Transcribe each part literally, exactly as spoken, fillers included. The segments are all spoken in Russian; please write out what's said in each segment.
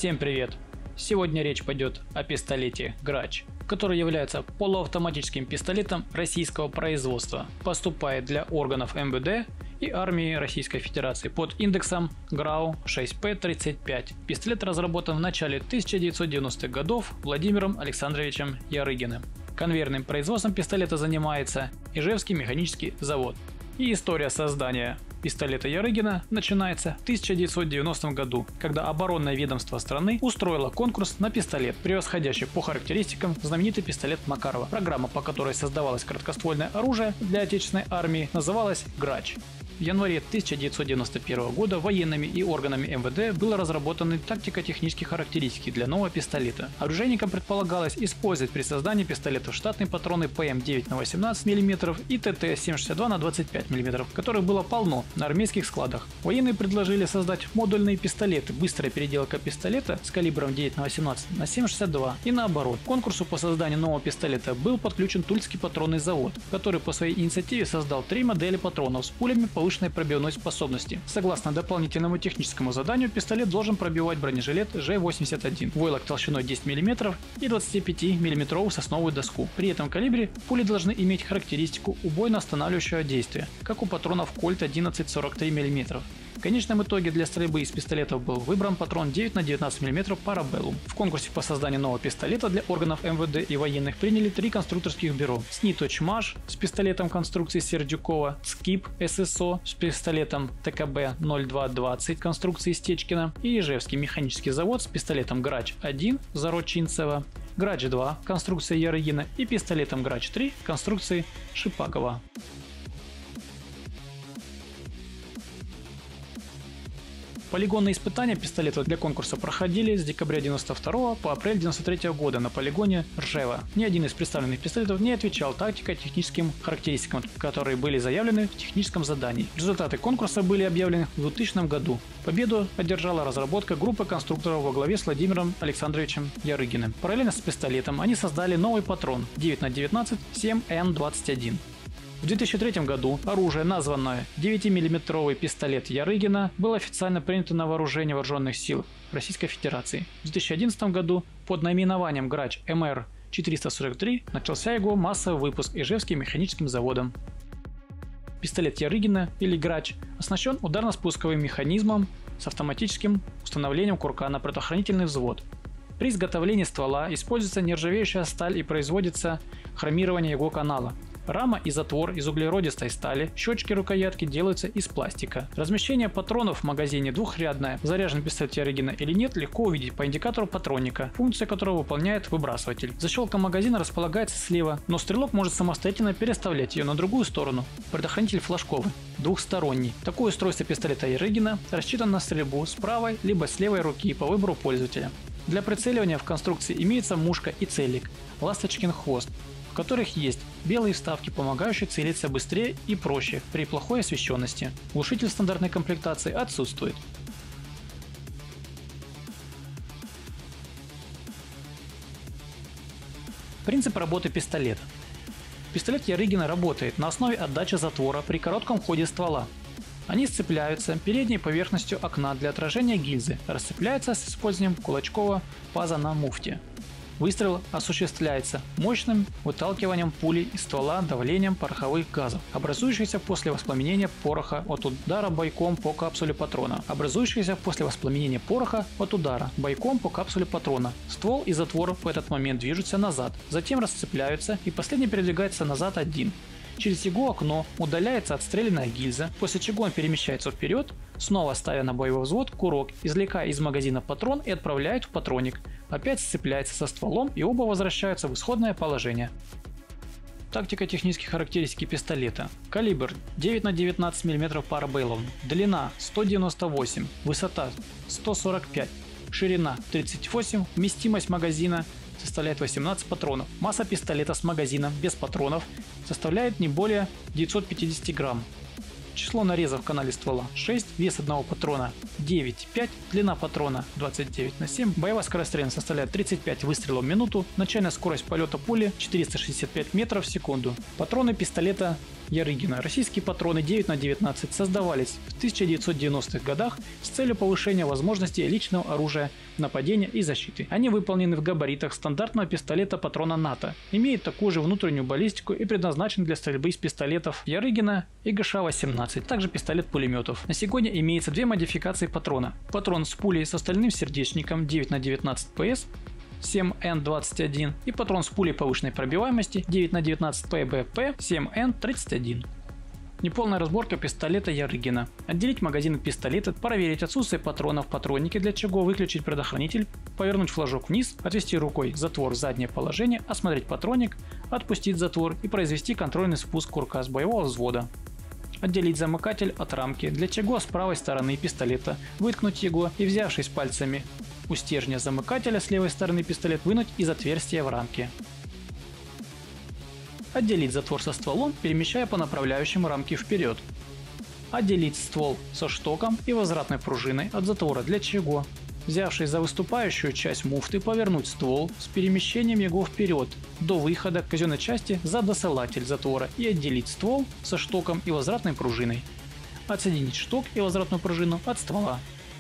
Всем привет! Сегодня речь пойдет о пистолете Грач, который является полуавтоматическим пистолетом российского производства, поступает для органов эм вэ дэ и армии Российской Федерации под индексом ГРАУ шесть пэ тридцать пять. Пистолет разработан в начале тысяча девятьсот девяностых годов Владимиром Александровичем Ярыгиным. Конвейерным производством пистолета занимается Ижевский механический завод. И история создания пистолета Ярыгина начинается в тысяча девятьсот девяностом году, когда оборонное ведомство страны устроило конкурс на пистолет, превосходящий по характеристикам знаменитый пистолет Макарова. Программа, по которой создавалось краткоствольное оружие для отечественной армии, называлась Грач. В январе тысяча девятьсот девяносто первого года военными и органами эм вэ дэ было разработаны тактико-технические характеристики для нового пистолета. Оружейникам предполагалось использовать при создании пистолетов штатные патроны пэ эм девять на восемнадцать миллиметров и тэ тэ семь шестьдесят два на двадцать пять миллиметров, которых было полно на армейских складах. Военные предложили создать модульные пистолеты, быстрая переделка пистолета с калибром девять на восемнадцать на семь шестьдесят два и наоборот. К конкурсу по созданию нового пистолета был подключен Тульский патронный завод, который по своей инициативе создал три модели патронов с пулями повышенной пробивной способности. Согласно дополнительному техническому заданию, пистолет должен пробивать бронежилет жэ восемьдесят один, войлок толщиной десять миллиметров и двадцатипятимиллиметровую сосновую доску. При этом калибре пули должны иметь характеристику убойно-останавливающего действия, как у патронов Кольт одиннадцать сорок три миллиметра. В конечном итоге для стрельбы из пистолетов был выбран патрон девять на девятнадцать миллиметров Parabellum. В конкурсе по созданию нового пистолета для органов эм вэ дэ и военных приняли три конструкторских бюро: Сниточмаш с пистолетом конструкции Сердюкова, Скип эс эс о с пистолетом тэ ка бэ ноль два двадцать конструкции Стечкина и Ижевский механический завод с пистолетом Грач один Зарочинцева, Грач два конструкции Ярыгина и пистолетом Грач три конструкции Шипагова. Полигонные испытания пистолета для конкурса проходили с декабря девяносто второго по апрель девяносто третьего года на полигоне Ржева. Ни один из представленных пистолетов не отвечал тактико-техническим характеристикам, которые были заявлены в техническом задании. Результаты конкурса были объявлены в двухтысячном году. Победу одержала разработка группы конструкторов во главе с Владимиром Александровичем Ярыгиным. Параллельно с пистолетом они создали новый патрон девять на девятнадцать семь эн двадцать один. В две тысячи третьем году оружие, названное девятимиллиметровый пистолет Ярыгина, было официально принято на вооружение вооруженных сил Российской Федерации. В две тысячи одиннадцатом году под наименованием Грач эм эр четыреста сорок три начался его массовый выпуск Ижевским механическим заводом. Пистолет Ярыгина или Грач оснащен ударно-спусковым механизмом с автоматическим установлением курка на предохранительный взвод. При изготовлении ствола используется нержавеющая сталь и производится хромирование его канала. Рама и затвор из углеродистой стали, щечки рукоятки делаются из пластика. Размещение патронов в магазине двухрядное. Заряжен пистолет Ярыгина или нет, легко увидеть по индикатору патронника, функция которого выполняет выбрасыватель. Защелка магазина располагается слева, но стрелок может самостоятельно переставлять ее на другую сторону. Предохранитель флажковый, двухсторонний. Такое устройство пистолета Ярыгина рассчитано на стрельбу с правой либо с левой руки по выбору пользователя. Для прицеливания в конструкции имеется мушка и целик, ласточкин хвост, в которых есть белые вставки, помогающие целиться быстрее и проще при плохой освещенности. Глушитель стандартной комплектации отсутствует. Принцип работы пистолета. Пистолет Ярыгина работает на основе отдачи затвора при коротком ходе ствола. Они сцепляются передней поверхностью окна для отражения гильзы, расцепляются с использованием кулачкового паза на муфте. Выстрел осуществляется мощным выталкиванием пули из ствола давлением пороховых газов, образующихся после воспламенения пороха от удара бойком по капсуле патрона. Образующихся после воспламенения пороха от удара бойком по капсуле патрона. Ствол и затвор в этот момент движутся назад, затем расцепляются и последний передвигается назад один. Через его окно удаляется отстрелянная гильза, после чего он перемещается вперед, снова ставя на боевой взвод курок, извлекая из магазина патрон и отправляет в патронник, опять сцепляется со стволом и оба возвращаются в исходное положение. Тактико-технические характеристики пистолета. Калибр девять на девятнадцать миллиметров Parabellum, длина сто девяносто восемь, высота сто сорок пять, ширина тридцать восемь, вместимость магазина составляет восемнадцать патронов. Масса пистолета с магазином без патронов составляет не более девятисот пятидесяти грамм. Число нарезов в канале ствола шесть, вес одного патрона девять и пять, длина патрона двадцать девять на семь, боевая скорость стрельбы составляет тридцать пять выстрелов в минуту, начальная скорость полета пули четыреста шестьдесят пять метров в секунду. Патроны пистолета Ярыгина. Российские патроны девять на девятнадцать создавались в тысяча девятьсот девяностых годах с целью повышения возможностей личного оружия, нападения и защиты. Они выполнены в габаритах стандартного пистолета патрона НАТО, имеют такую же внутреннюю баллистику и предназначены для стрельбы из пистолетов Ярыгина и ГШ восемнадцать, также пистолет-пулеметов. На сегодня имеется две модификации патрона. Патрон с пулей с стальным сердечником девять на девятнадцать ПС семь эн двадцать один и патрон с пулей повышенной пробиваемости девять на девятнадцать ПБП семь эн тридцать один. Неполная разборка пистолета Ярыгина. Отделить магазин от пистолета, проверить отсутствие патронов в патроннике, для чего выключить предохранитель, повернуть флажок вниз, отвести рукой затвор в заднее положение, осмотреть патронник, отпустить затвор и произвести контрольный спуск курка с боевого взвода. Отделить замыкатель от рамки, для чего с правой стороны пистолета выткнуть его и, взявшись пальцами у стержня замыкателя с левой стороны пистолет, вынуть из отверстия в рамке. Отделить затвор со стволом, перемещая по направляющему рамки вперед. Отделить ствол со штоком и возвратной пружиной от затвора, для чего, взявшись за выступающую часть муфты, повернуть ствол с перемещением его вперед до выхода к казенной части за досылатель затвора и отделить ствол со штоком и возвратной пружиной. Отсоединить шток и возвратную пружину от ствола.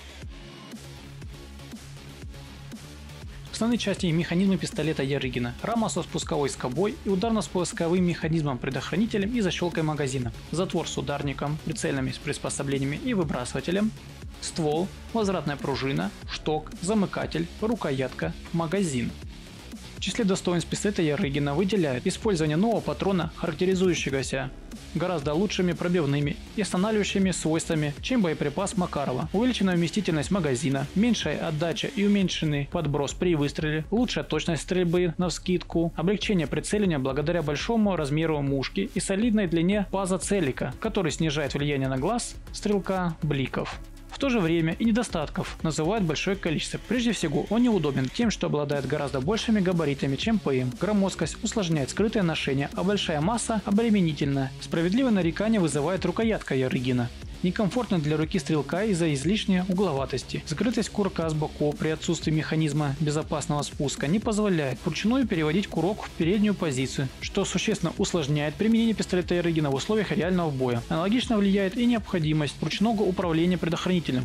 Основные части и механизмы пистолета Ярыгина: рама со спусковой скобой и ударно-спусковым механизмом, предохранителем и защелкой магазина, затвор с ударником, прицельными приспособлениями и выбрасывателем, ствол, возвратная пружина, шток, замыкатель, рукоятка, магазин. В числе достоинств пистолета Ярыгина выделяют использование нового патрона, характеризующегося гораздо лучшими пробивными и останавливающими свойствами, чем боеприпас Макарова, увеличенная вместительность магазина, меньшая отдача и уменьшенный подброс при выстреле, лучшая точность стрельбы навскидку, облегчение прицеливания благодаря большому размеру мушки и солидной длине паза целика, который снижает влияние на глаз стрелка бликов. В то же время и недостатков называют большое количество. Прежде всего, он неудобен тем, что обладает гораздо большими габаритами, чем ПМ. Громоздкость усложняет скрытое ношение, а большая масса обременительна. Справедливое нарекание вызывает рукоятка Ярыгина. Некомфортно для руки стрелка из-за излишней угловатости. Скрытость курка с боков при отсутствии механизма безопасного спуска не позволяет вручную переводить курок в переднюю позицию, что существенно усложняет применение пистолета Ярыгина в условиях реального боя. Аналогично влияет и необходимость ручного управления предохранителем.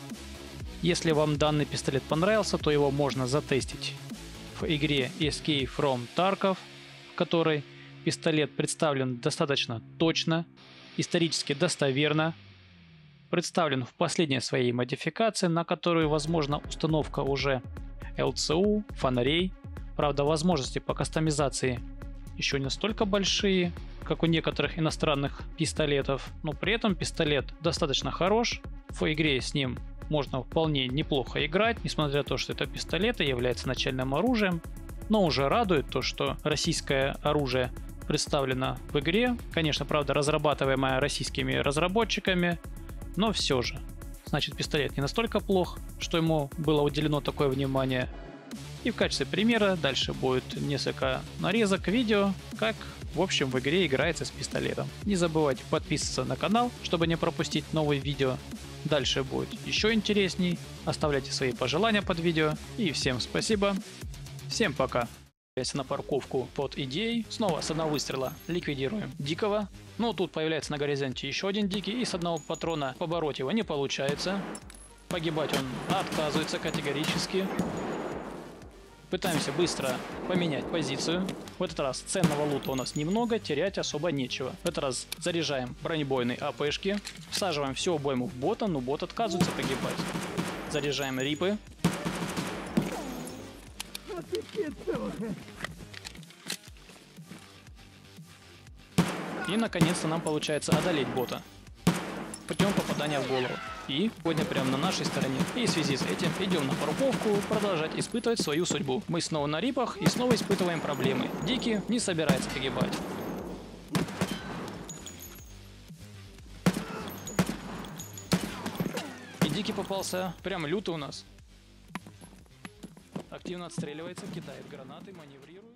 Если вам данный пистолет понравился, то его можно затестить в игре Escape from Tarkov, в которой пистолет представлен достаточно точно, исторически достоверно, представлен в последней своей модификации, на которую возможна установка уже эл цэ у, фонарей. Правда, возможности по кастомизации еще не настолько большие, как у некоторых иностранных пистолетов, но при этом пистолет достаточно хорош. В игре с ним можно вполне неплохо играть, несмотря на то, что это пистолет и является начальным оружием. Но уже радует то, что российское оружие представлено в игре. Конечно, правда, разрабатываемое российскими разработчиками, но все же. Значит, пистолет не настолько плох, что ему было уделено такое внимание. И в качестве примера дальше будет несколько нарезок видео, как в общем в игре играется с пистолетом. Не забывайте подписываться на канал, чтобы не пропустить новые видео. Дальше будет еще интересней. Оставляйте свои пожелания под видео. И всем спасибо. Всем пока. На парковку под идеей. Снова с одного выстрела ликвидируем дикого. Но тут появляется на горизонте еще один дикий, и с одного патрона побороть его не получается. Погибать он отказывается категорически. Пытаемся быстро поменять позицию. В этот раз ценного лута у нас немного, терять особо нечего. В этот раз заряжаем бронебойные АПшки. Всаживаем всю обойму в бота, но бот отказывается погибать. Заряжаем рипы. И наконец-то нам получается одолеть бота путем попадания в голову. И сегодня прямо на нашей стороне. И в связи с этим идем на парковку продолжать испытывать свою судьбу. Мы снова на рипах и снова испытываем проблемы. Дикий не собирается погибать. И Дикий попался прям лютый у нас. Активно отстреливается, кидает гранаты, маневрирует.